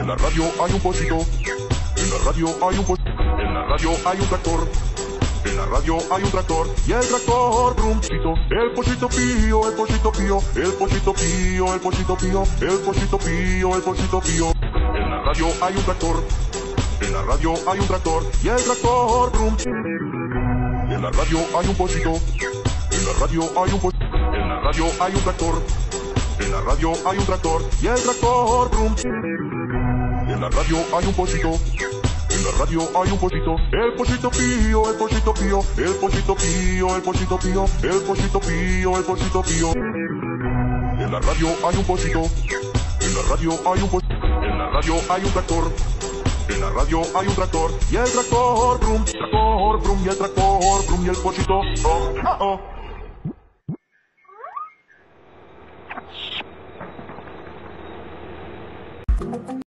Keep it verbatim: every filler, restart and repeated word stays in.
En la radio hay un pocito. En la radio hay un pocito. En la radio hay un tractor. En la radio hay un tractor. Y el tractor brumcito. El pocito pío, el pocito pío. El pocito pío, el pocito pío. El pocito pío, el pocito pío. En la radio hay un tractor. En la radio hay un tractor. Y el tractor brumcito. En la radio hay un pocito. En la radio hay un pocito. En la radio hay un tractor. En la radio hay un tractor. Y el tractor brumcito. En la radio hay un pocito. En la radio hay un pocito. El pocito pío, el pocito pío. El pocito pío, el pocito pío. El pocito pío, el pocito pío. En la radio hay un pocito. En la radio hay un pocito. En la radio hay un tractor. En la radio hay un tractor. Y el tractor brum, tractor brum, y el tractor brum, y el pocito. Oh, oh, oh.